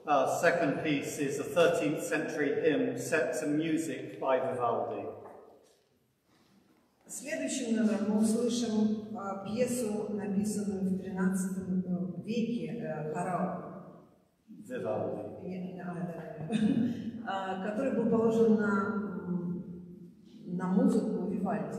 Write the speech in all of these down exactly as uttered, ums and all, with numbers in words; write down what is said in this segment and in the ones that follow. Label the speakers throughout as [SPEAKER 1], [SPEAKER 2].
[SPEAKER 1] Our second piece is a thirteenth century hymn set to music by Vivaldi.
[SPEAKER 2] Следующим номером мы услышим uh, пьесу, написанную в тринадцатом веке, uh, хорал,
[SPEAKER 1] Vivaldi.
[SPEAKER 2] uh, который был положен на, на музыку Вивальди.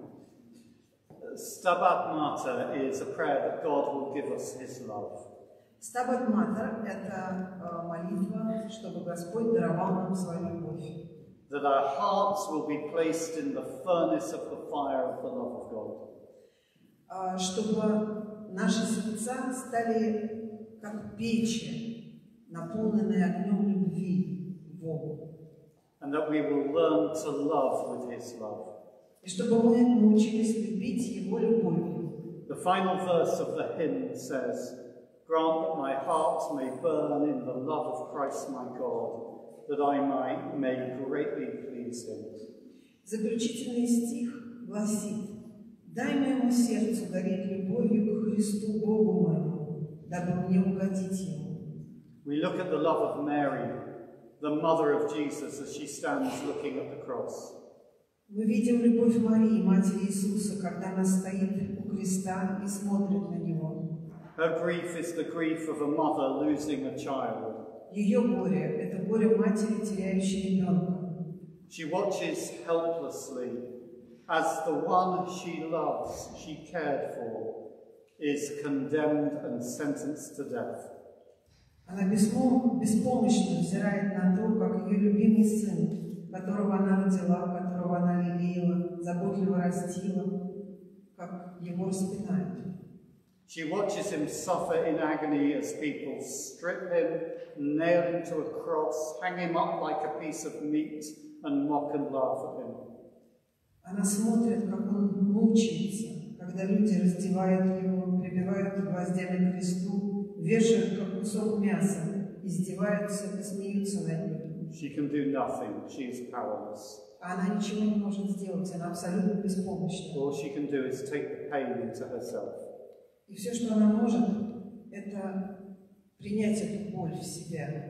[SPEAKER 1] Stabat Mater is a prayer that God will give us His love.
[SPEAKER 2] Стабат Матер – это uh, молитва, чтобы Господь даровал нам свою любовь.
[SPEAKER 1] That our hearts will be placed in the furnace of the fire of the love of God.
[SPEAKER 2] Uh, чтобы наши сердца стали как печи, наполненные огнем любви к Богу.
[SPEAKER 1] And that we will learn to love with His love.
[SPEAKER 2] И чтобы мы научились любить Его любовью.
[SPEAKER 1] The final verse of the hymn says, "Grant that my heart may burn in the love of Christ my God, that I might may greatly please Him."
[SPEAKER 2] Заключительный стих гласит: «Дай моему сердцу гореть любовью к Христу Богу моему, дабы мне угодить Ему».
[SPEAKER 1] We look at the love of Mary, the mother of Jesus, as she stands looking at the cross.
[SPEAKER 2] Мы видим любовь Марии, матери Иисуса, когда она стоит у креста и смотрит на Него.
[SPEAKER 1] Her grief is the grief of a mother losing a child.
[SPEAKER 2] Ее горе – это горе матери, теряющей ребенка.
[SPEAKER 1] She watches helplessly as the one she loves, she cared for, is condemned and sentenced to death.
[SPEAKER 2] Она беспомощно взирает на то, как ее любимый сын, которого она родила, которого она лелеяла, заботливо растила, как его распинают.
[SPEAKER 1] She watches him suffer in agony as people strip him, nail him to a cross, hang him up like a piece of meat, and mock and laugh at him.
[SPEAKER 2] Она смотрит, как он мучается, когда люди раздевают его, прибивают гвоздями к кресту, вешают как кусок мяса, издеваются и смеются над ним.
[SPEAKER 1] She can do nothing. She is powerless.
[SPEAKER 2] Она ничего не может сделать, она абсолютно беспомощна.
[SPEAKER 1] All she can do is take the pain into herself.
[SPEAKER 2] И все, что она может, это принять эту боль в себя.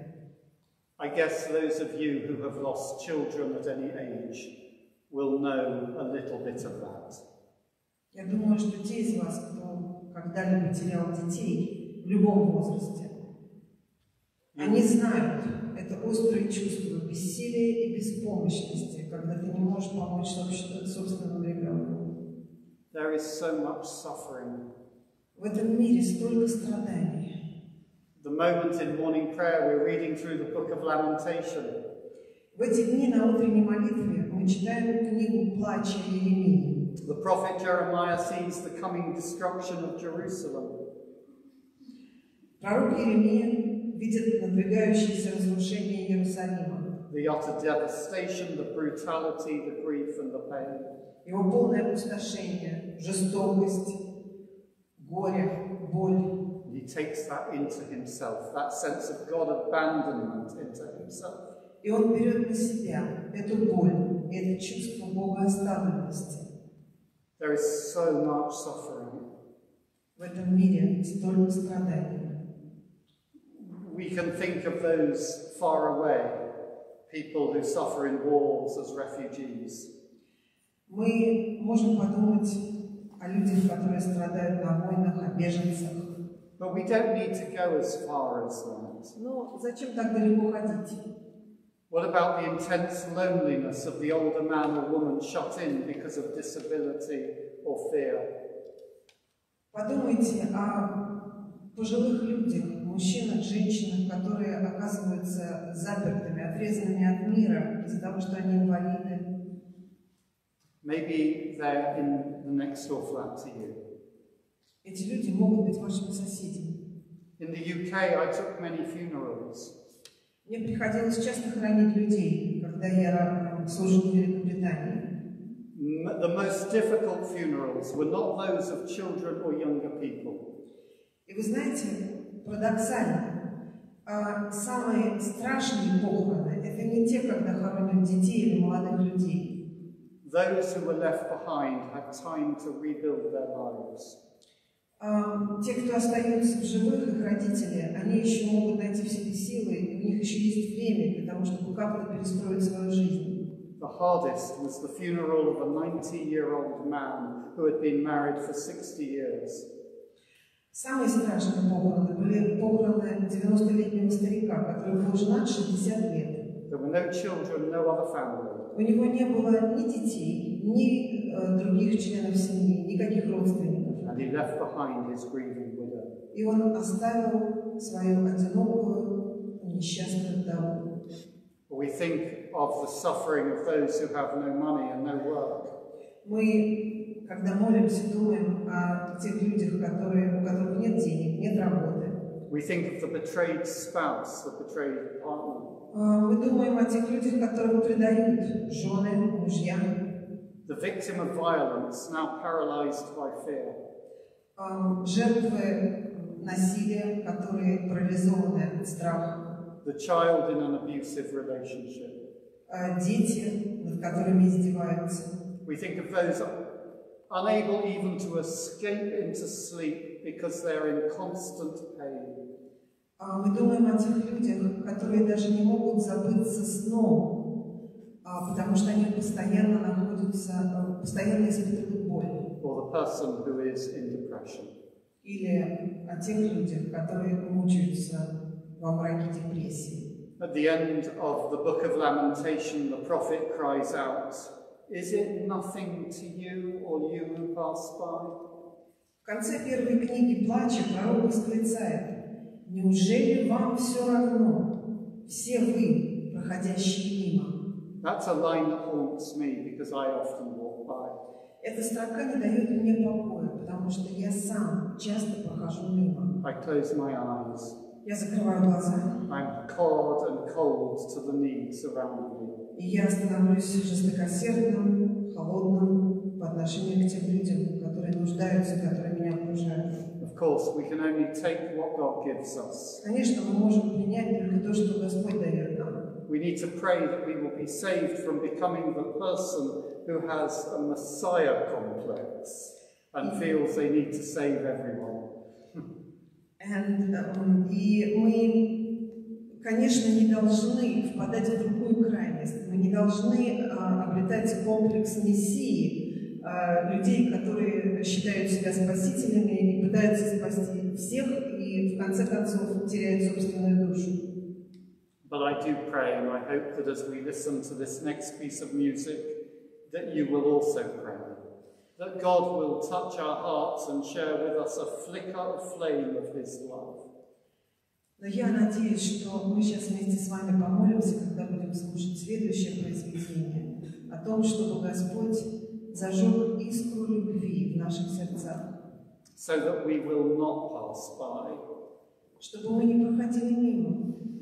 [SPEAKER 1] I guess those of you who have lost children at any age will know a little bit of that.
[SPEAKER 2] Я думаю, что те из вас, кто когда-либо терял детей в любом возрасте, они знают это острое чувство бессилия и беспомощности, когда ты не можешь помочь собственному ребенку.
[SPEAKER 1] There is so much suffering.
[SPEAKER 2] В этом мире столько страданий.
[SPEAKER 1] The moment in morning prayer, we're reading through the book of Lamentation.
[SPEAKER 2] В эти дни на утренней молитве мы читаем книгу Плача Иеремии.
[SPEAKER 1] The prophet Jeremiah sees the coming destruction of Jerusalem.
[SPEAKER 2] Пророк Иеремия видит надвигающееся разрушение Иерусалима.
[SPEAKER 1] The utter devastation, the brutality, the grief and the pain.
[SPEAKER 2] Его полное опустошение, жестокость, горе, боль.
[SPEAKER 1] He takes that into himself, that sense of God abandonment into himself.
[SPEAKER 2] И он берет на себя эту боль, это чувство богооставленности.
[SPEAKER 1] There is so much suffering.
[SPEAKER 2] В этом мире столько страданий.
[SPEAKER 1] We can think of those far away, people who suffer in wars as refugees.
[SPEAKER 2] Мы можем подумать о людях, которые страдают на войнах, о беженцах.
[SPEAKER 1] But we don't need to go as far as that.
[SPEAKER 2] Но зачем так далеко ходить?
[SPEAKER 1] What about the intense loneliness of the older man or woman shut in because of disability or fear?
[SPEAKER 2] Подумайте о пожилых людях, мужчинах, женщинах, которые оказываются запертыми, отрезанными от мира из-за того, что они инвалиды.
[SPEAKER 1] Maybe they're in the next door flat to you.
[SPEAKER 2] Эти люди могут быть вашими соседями.
[SPEAKER 1] In the U K, I took many funerals.
[SPEAKER 2] Мне приходилось часто хоронить людей, когда я служил в Великобритании.
[SPEAKER 1] The most difficult funerals were not those of children or younger people.
[SPEAKER 2] И вы знаете, парадоксально, самые страшные похороны – это не те, когда хоронят детей или молодых людей.
[SPEAKER 1] Those who were left behind had time to rebuild their lives.
[SPEAKER 2] А, те, кто остаются в живых, их родители, они еще могут найти в себе силы, и у них еще есть время для того, чтобы как-то перестроить свою жизнь.
[SPEAKER 1] The hardest was the funeral of a ninety-year-old man who had been married for sixty years.
[SPEAKER 2] Самые страшные похороны были похороны девяностолетнего старика, который был женат шестьдесят лет.
[SPEAKER 1] There were no children, no other family.
[SPEAKER 2] У него не было ни детей, ни э, других членов семьи, никаких родственников.
[SPEAKER 1] And he left behind his grieving widow.
[SPEAKER 2] И он оставил свою одинокую, несчастную вдову.
[SPEAKER 1] We think of the suffering of those who have no money and no work.
[SPEAKER 2] Мы, когда молимся, думаем о тех людях, которые, у которых нет денег, нет работы.
[SPEAKER 1] We think of the betrayed spouse, the betrayed partner.
[SPEAKER 2] Мы думаем о тех людях, которых предают жены, мужья.
[SPEAKER 1] The victim of violence, now paralyzed by fear.
[SPEAKER 2] Жертвы насилия, которые парализованы от страха.
[SPEAKER 1] The child in an abusive relationship.
[SPEAKER 2] Дети, над которыми издеваются.
[SPEAKER 1] We think of those unable even to escape into sleep because they're in constant pain.
[SPEAKER 2] Мы думаем о тех людях, которые даже не могут забыться сном, потому что они постоянно находятся, постоянно испытывают боль.
[SPEAKER 1] Or the person who is in depression.
[SPEAKER 2] Или о тех людях, которые мучаются во мраке депрессии.
[SPEAKER 1] At the end of the book of Lamentation, the prophet cries out, "Is it nothing to you, all you who pass by?"
[SPEAKER 2] В конце первой книги Плача пророк восклицает: «Неужели вам все равно, все вы, проходящие мимо?»
[SPEAKER 1] That's a line that haunts me because I often walk by.
[SPEAKER 2] Эта строка не дает мне покоя, потому что я сам часто прохожу мимо.
[SPEAKER 1] I close my eyes.
[SPEAKER 2] Я закрываю глаза.
[SPEAKER 1] I'm cold and cold to the needs around me.
[SPEAKER 2] И я становлюсь жестокосердным, холодным по отношению к тем людям, которые нуждаются, которые меня окружают.
[SPEAKER 1] Of course, we can only take what God gives us.
[SPEAKER 2] Конечно, мы можем принять только то, что Господь дает нам.
[SPEAKER 1] We need to pray that we will be saved from becoming the person who has a Messiah complex and feels they need to save everyone.
[SPEAKER 2] And, um, и мы, конечно, не должны впадать в другую крайность. Мы не должны uh, обретать комплекс мессии, uh, людей, которые считают себя спасителями и пытаются спасти всех, и в конце концов теряют собственную душу.
[SPEAKER 1] But I do pray, and I hope that as we listen to this next piece of music, that you will also pray. That God will touch our hearts and share with us a flicker of flame of His love.
[SPEAKER 2] Но я надеюсь, что мы сейчас вместе с вами помолимся, когда будем слушать следующее произведение, о том, чтобы Господь зажег искру любви в наших сердцах.
[SPEAKER 1] So that we will not pass by.
[SPEAKER 2] Чтобы мы не проходили мимо.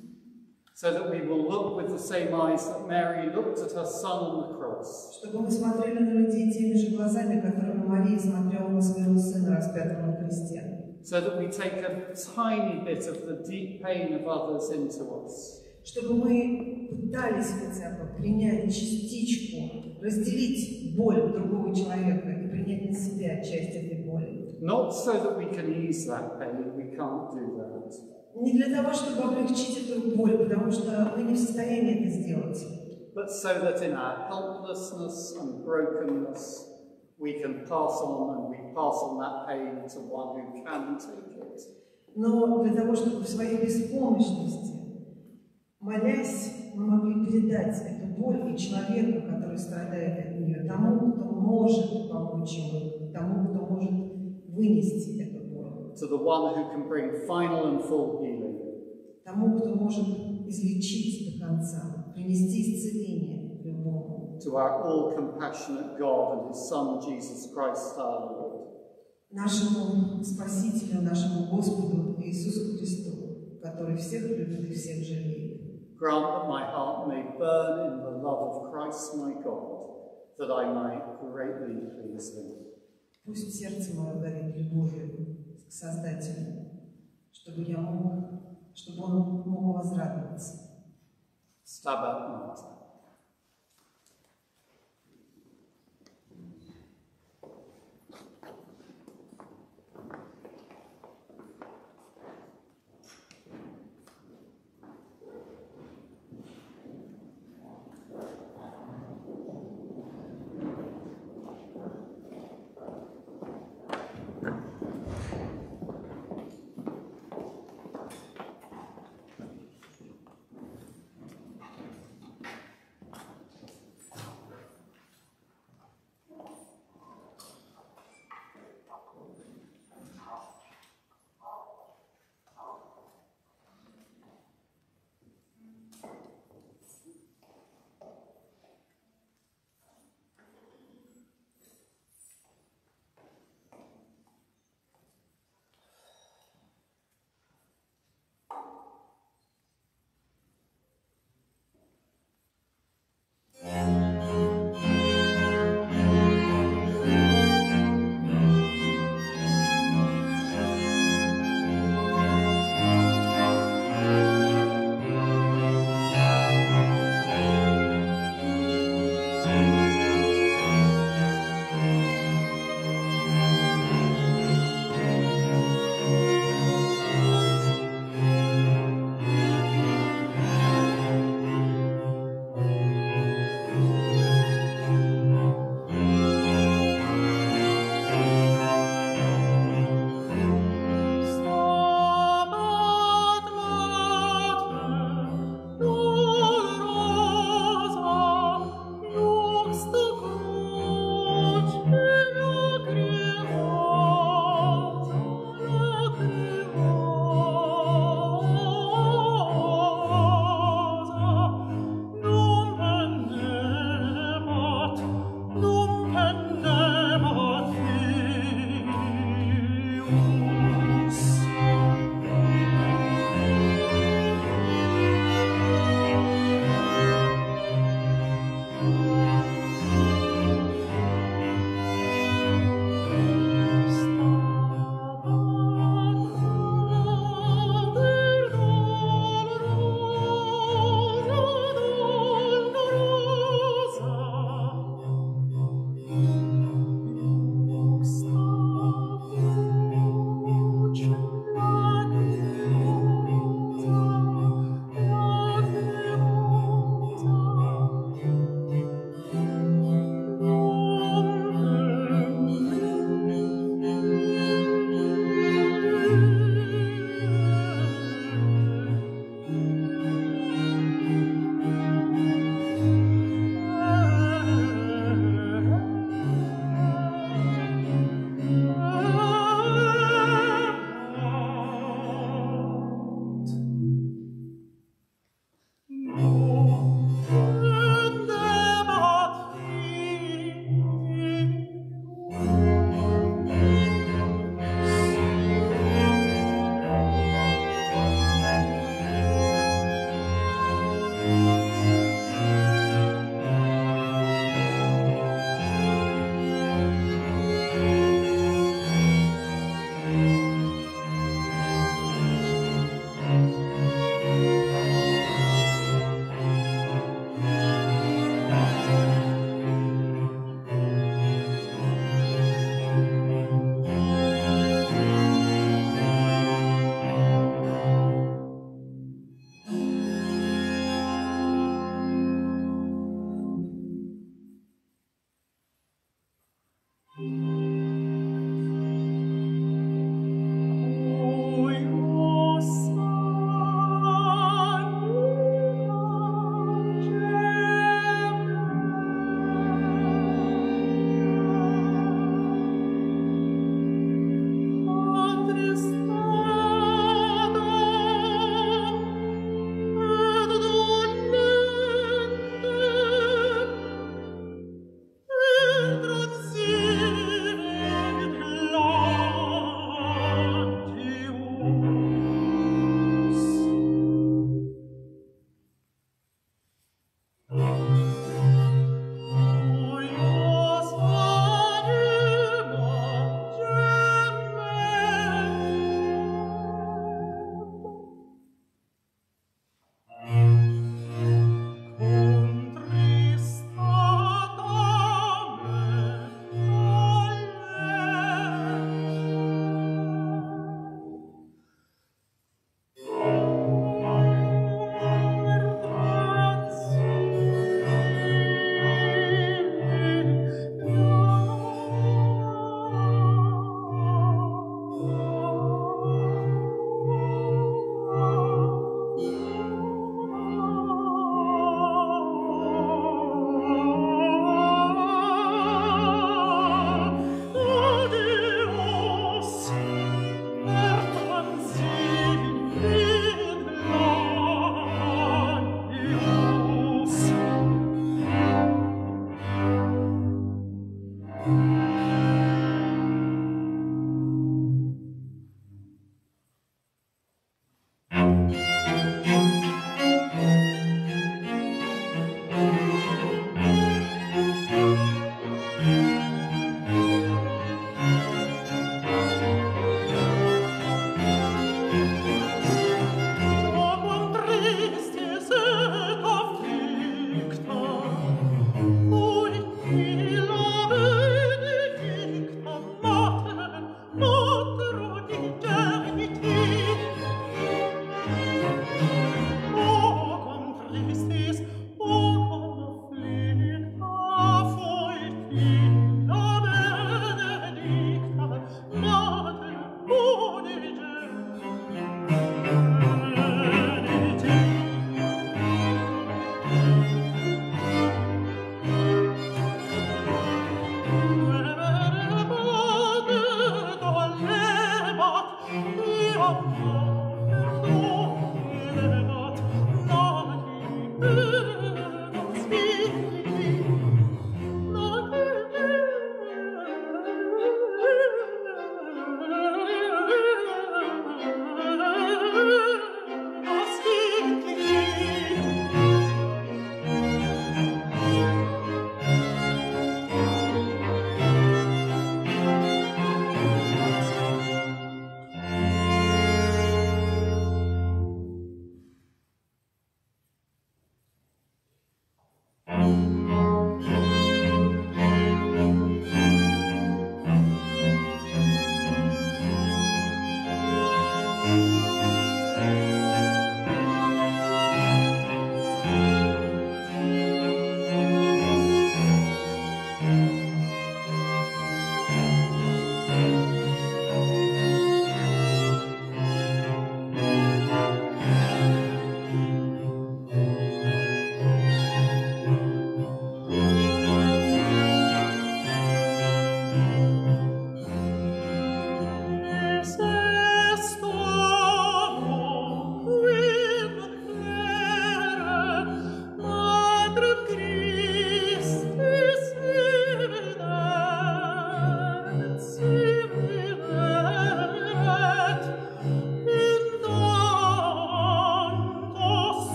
[SPEAKER 1] So that we will look with the same eyes that Mary looked at her son on the cross.
[SPEAKER 2] Чтобы мы смотрели на людей теми же глазами, которыми Мария смотрела на своего сына, распятого на кресте.
[SPEAKER 1] So that we take a tiny bit of the deep pain of others into us.
[SPEAKER 2] Чтобы мы пытались хотя бы принять частичку, разделить боль другого человека и принять на себя часть этой боли.
[SPEAKER 1] Not so that we can ease that pain, we can't do that.
[SPEAKER 2] Не для того, чтобы облегчить эту боль, потому что мы не в состоянии это сделать.
[SPEAKER 1] But so that in our helplessness and brokenness, we can pass on and we pass on that pain to one who can take it.
[SPEAKER 2] Но для того, чтобы в своей беспомощности, молясь, мы могли передать эту боль и человеку, который страдает от нее, тому, кто может помочь ему, тому, кто может вынести эту боль.
[SPEAKER 1] To the one who can bring final and full healing.
[SPEAKER 2] Тому, кто может излечить до конца, принести исцеление любому.
[SPEAKER 1] To our all-compassionate God and His Son, Jesus Christ our Lord.
[SPEAKER 2] Нашему Спасителю, нашему Господу Иисусу Христу, который всех любит и всех жалеет.
[SPEAKER 1] Grant that my heart may burn in the love of Christ my God, that I might greatly please Him.
[SPEAKER 2] Пусть сердце мое горит любовью к Создателю, чтобы я мог, чтобы Он мог возрадоваться.
[SPEAKER 1] Stabat Mater.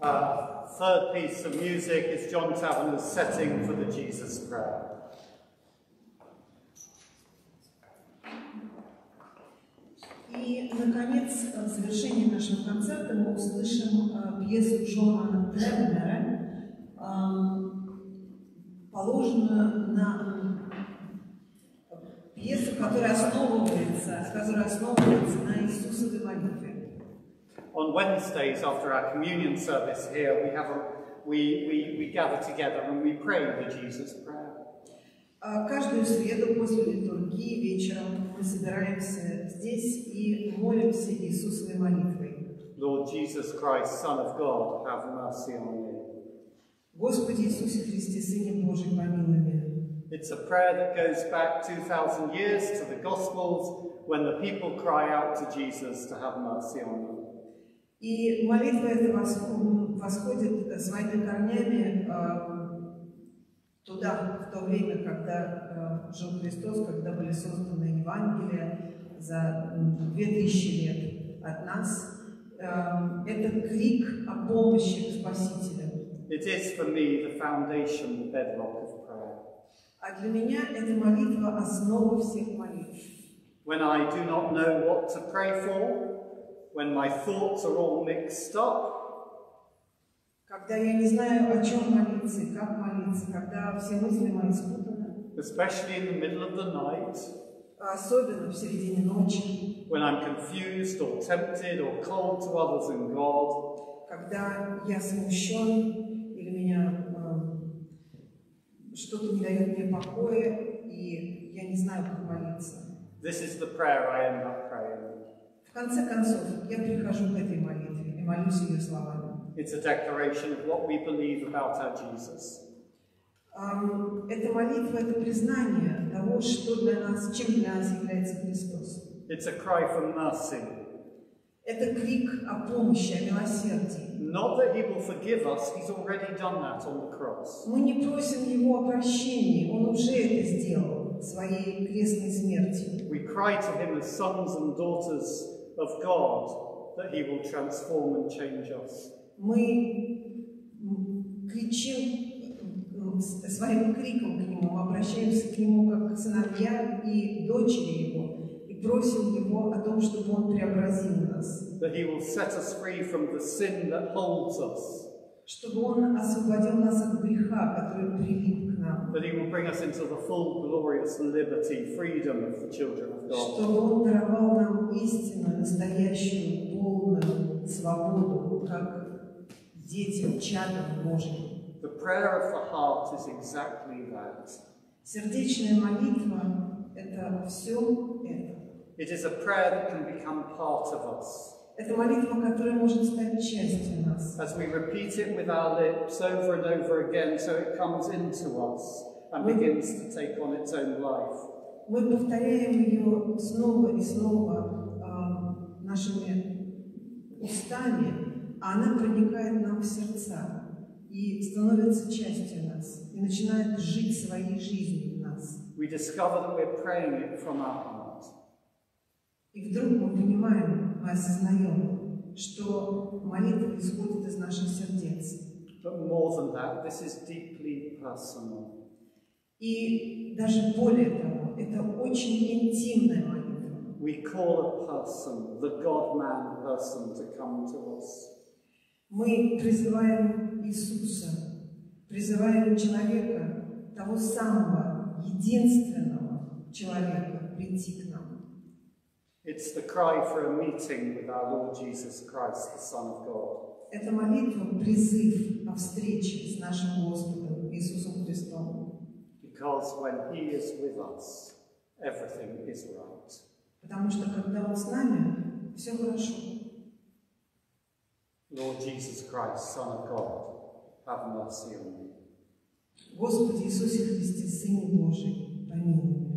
[SPEAKER 1] Uh, third piece of music is John Taverner's setting for the Jesus Prayer.
[SPEAKER 2] И, наконец, в завершении нашего концерта мы услышим э, пьесу Джона Тавернера, э, положенную на пьесу, которая основывается, которая основывается на Иисусовой молитве.
[SPEAKER 1] On Wednesdays, after our communion service here, we have a, we, we, we gather together and we pray the Jesus Prayer.
[SPEAKER 2] Каждую среду после литургии вечером мы собираемся здесь и молимся Иисусовой молитвой.
[SPEAKER 1] Lord Jesus Christ, Son of God, have mercy on me.
[SPEAKER 2] Господи Иисусе Христе, Сыне Божий, помилуй меня.
[SPEAKER 1] It's a prayer that goes back two thousand years to the Gospels when the people cry out to Jesus to have mercy on them.
[SPEAKER 2] И молитва эта восходит своими корнями туда, в то время, когда жил Христос, когда были созданы Евангелия за две тысячи лет от нас. Это крик о помощи к Спасителю.
[SPEAKER 1] It is for me the foundation, the bedrock of prayer.
[SPEAKER 2] А для меня эта молитва основа всех молитв.
[SPEAKER 1] When I do not know what to pray for, when my thoughts are all mixed up,
[SPEAKER 2] когда я не знаю, о чем молиться и как молиться, когда все мысли мои спутаны,
[SPEAKER 1] especially in the middle of the night,
[SPEAKER 2] особенно в середине ночи,
[SPEAKER 1] when I'm confused or tempted or cold to others and God,
[SPEAKER 2] когда я смущен или меня э, что-то не дает мне покоя и я не знаю, как молиться.
[SPEAKER 1] This is the prayer I end up praying.
[SPEAKER 2] В конце концов, я прихожу к этой молитве и молюсь ее словами.
[SPEAKER 1] It's a declaration of what we believe about our Jesus.
[SPEAKER 2] Um, эта молитва – это признание того, что для нас, чем для нас является Христос.
[SPEAKER 1] It's a cry for mercy.
[SPEAKER 2] Это крик о помощи, о милосердии.
[SPEAKER 1] Not that He will forgive us, He's already done that on the cross.
[SPEAKER 2] Мы не просим Его о прощении, Он уже это сделал своей крестной смертью.
[SPEAKER 1] We cry to Him as sons and daughters of God that He will transform and change us.
[SPEAKER 2] Мы кричим своим криком к Нему, мы обращаемся к Нему как к сыновья и дочери Его, и просим Его о том, чтобы Он преобразил нас.
[SPEAKER 1] That He will set us free from the sin that holds us.
[SPEAKER 2] Чтобы Он освободил нас от греха, который прилип к нам.
[SPEAKER 1] That He will bring us into the full, glorious liberty, freedom of the children of God.
[SPEAKER 2] Чтобы Он даровал нам истинную, настоящую, полную свободу, как детям, чадам Божьим.
[SPEAKER 1] The prayer of the heart is exactly that.
[SPEAKER 2] Сердечная молитва – это все это.
[SPEAKER 1] It is a prayer that can become part of us.
[SPEAKER 2] Это молитва, которая может стать частью нас.
[SPEAKER 1] As we repeat it with our lips over and over again, so it comes into us and begins to take on its own life.
[SPEAKER 2] Мы повторяем ее снова и снова э, нашими устами, а она проникает нам в сердца и становится частью нас, и начинает жить своей жизнью в нас.
[SPEAKER 1] We discover that we're praying it from our heart.
[SPEAKER 2] И вдруг мы понимаем, мы осознаем, что молитва исходит из наших сердец.
[SPEAKER 1] But more than that, this is deeply personal.
[SPEAKER 2] И даже более того, это очень интимная молитва.
[SPEAKER 1] We call a person, the God-man person, to come to us.
[SPEAKER 2] Мы призываем Иисуса, призываем человека, того самого, единственного человека, прийти к нам.
[SPEAKER 1] It's the cry for a meeting with our Lord Jesus Christ, the Son of God.
[SPEAKER 2] Это молитва, призыв о встрече с нашим Господом Иисусом Христом.
[SPEAKER 1] Because when He is with us, everything is right.
[SPEAKER 2] Потому что когда Он с нами, все хорошо.
[SPEAKER 1] Lord Jesus Christ, Son of God, have mercy on me.
[SPEAKER 2] Господи Иисусе Христе, Сыне Божий, помилуй меня.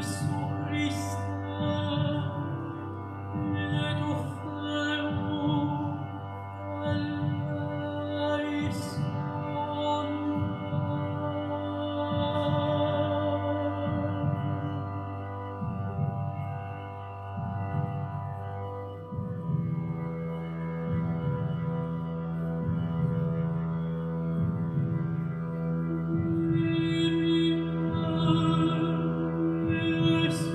[SPEAKER 3] Yes.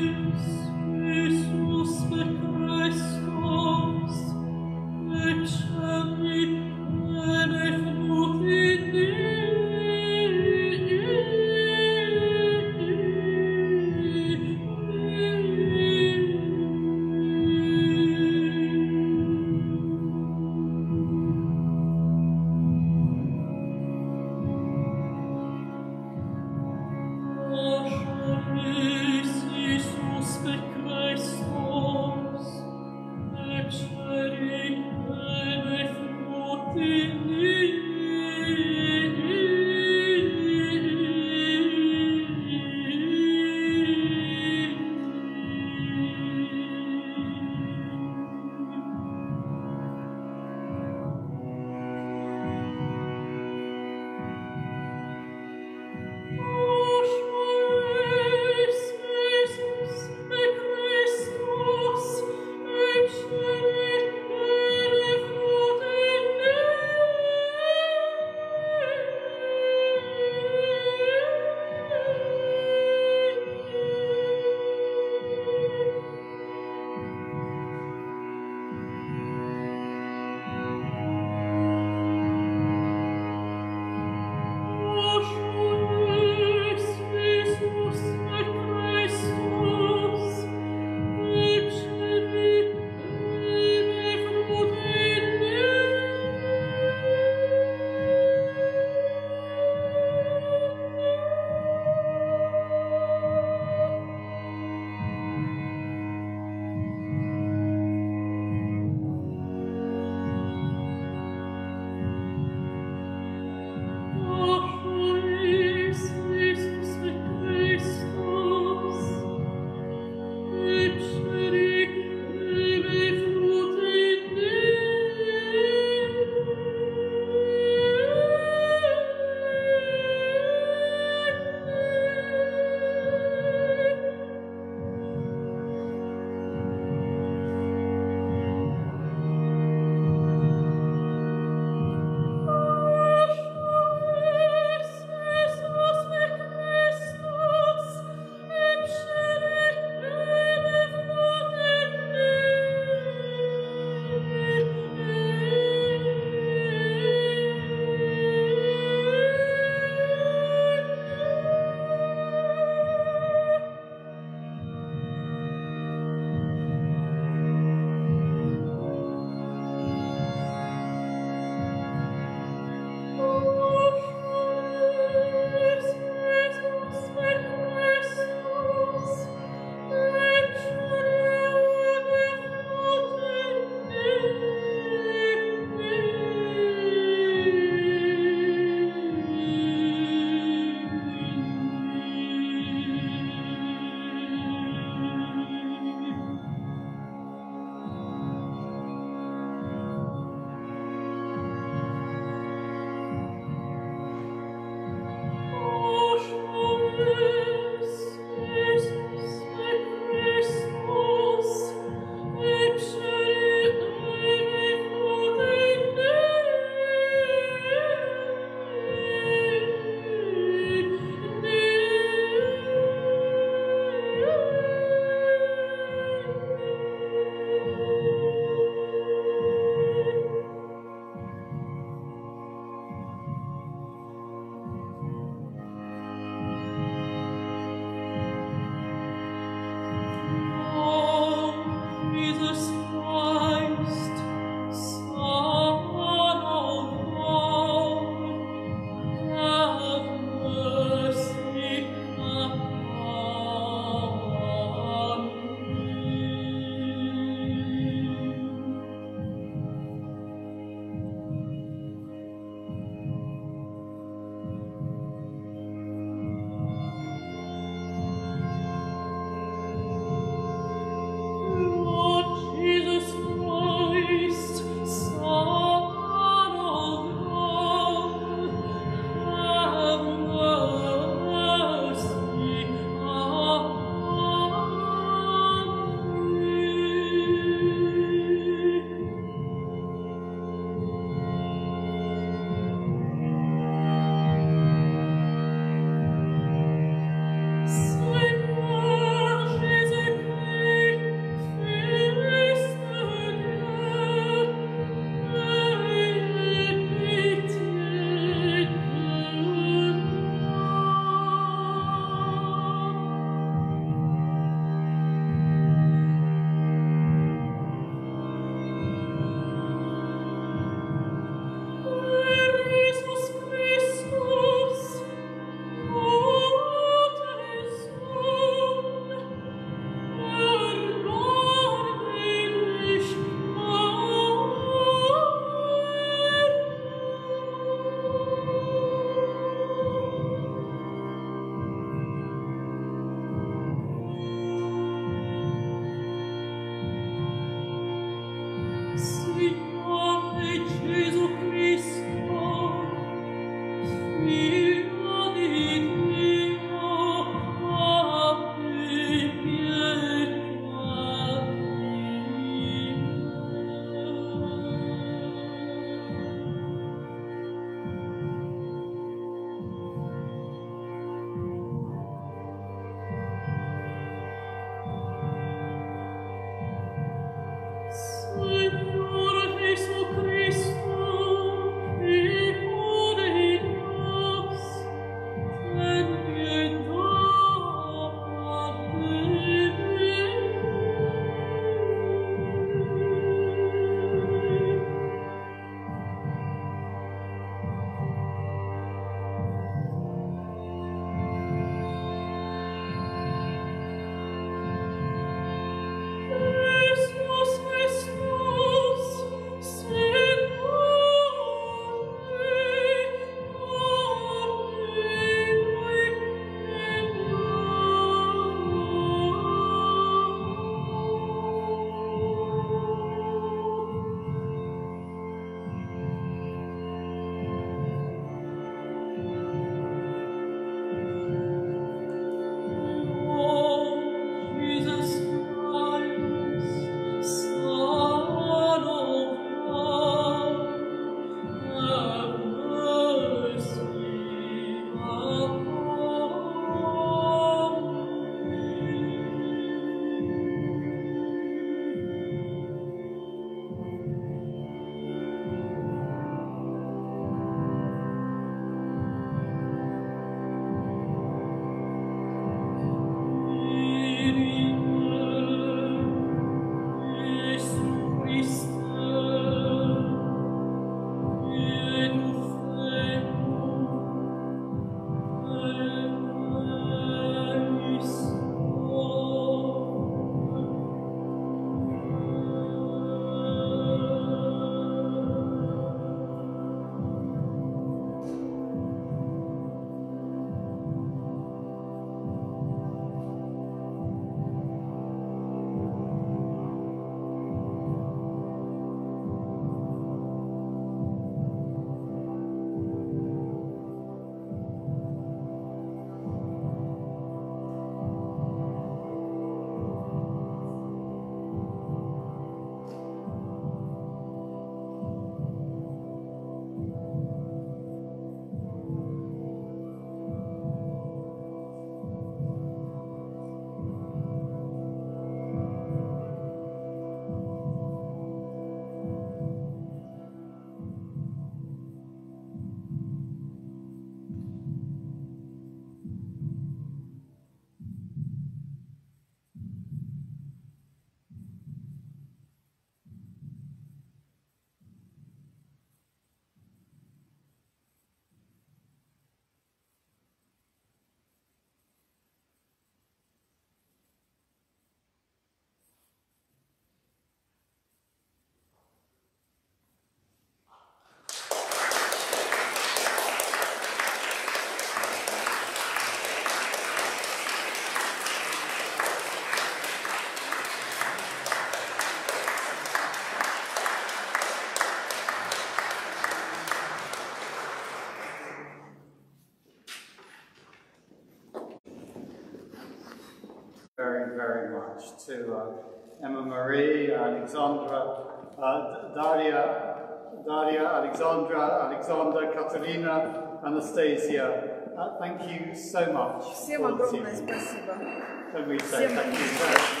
[SPEAKER 1] very, very much to uh, Emma Marie, Alexandra, uh, Daria, Daria, Alexandra, Alexander, Katerina, Anastasia. Uh, thank you so much.
[SPEAKER 2] Всем огромное спасибо.
[SPEAKER 1] Can we say thank you very much?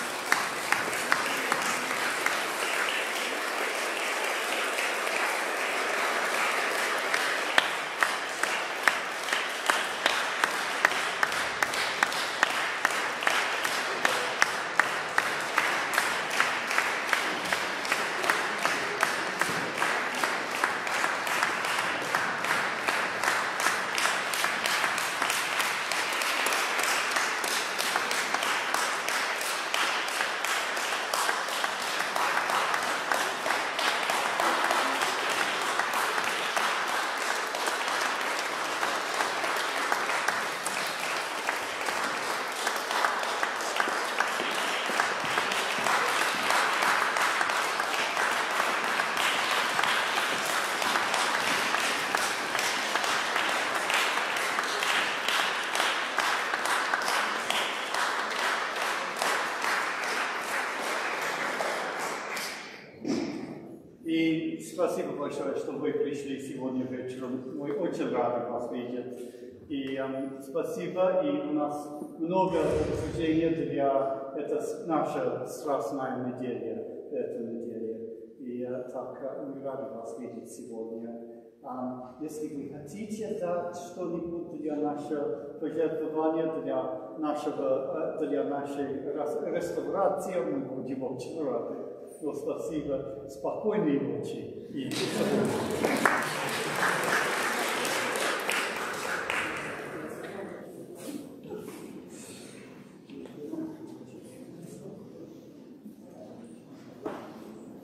[SPEAKER 1] И спасибо большое, что вы пришли сегодня вечером. Мы очень рады вас видеть. И эм, спасибо, и у нас много обсуждений для это наша страстная неделя, эта неделя. И э, так мы рады вас видеть сегодня. Um, если вы хотите дать что-нибудь для нашего пожертвования, для, нашего, для нашей реставрации, мы будем очень рады. Ну, спасибо. Спокойной ночи. И